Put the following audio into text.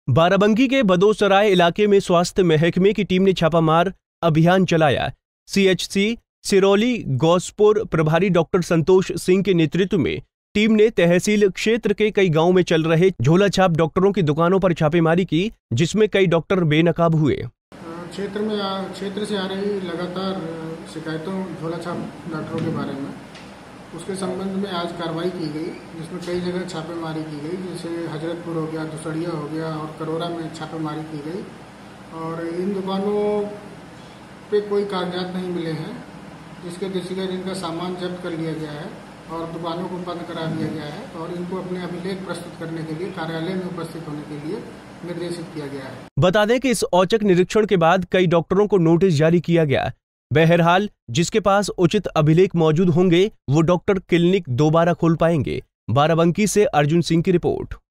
बाराबंकी के बदोसराय इलाके में स्वास्थ्य महकमे की टीम ने छापामार अभियान चलाया। सीएचसी सिरौली गौसपुर प्रभारी डॉक्टर संतोष सिंह के नेतृत्व में टीम ने तहसील क्षेत्र के कई गांवों में चल रहे झोलाछाप डॉक्टरों की दुकानों पर छापेमारी की, जिसमें कई डॉक्टर बेनकाब हुए। क्षेत्र से आ रही लगातार शिकायतों झोलाछाप डॉक्टरों के बारे में, उसके संबंध में आज कार्रवाई की गई, जिसमें कई जगह छापेमारी की गई, जैसे हजरतपुर हो गया, दुसड़िया हो गया और करोरा में छापेमारी की गई। और इन दुकानों पे कोई कागजात नहीं मिले हैं, जिसके दृष्टिगत इनका सामान जब्त कर लिया गया है और दुकानों को बंद करा दिया गया है और इनको अपने अभिलेख प्रस्तुत करने के लिए कार्यालय में उपस्थित होने के लिए निर्देशित किया गया है। बता दें कि इस औचक निरीक्षण के बाद कई डॉक्टरों को नोटिस जारी किया गया। बहरहाल जिसके पास उचित अभिलेख मौजूद होंगे वो डॉक्टर क्लिनिक दोबारा खोल पाएंगे। बाराबंकी से अर्जुन सिंह की रिपोर्ट।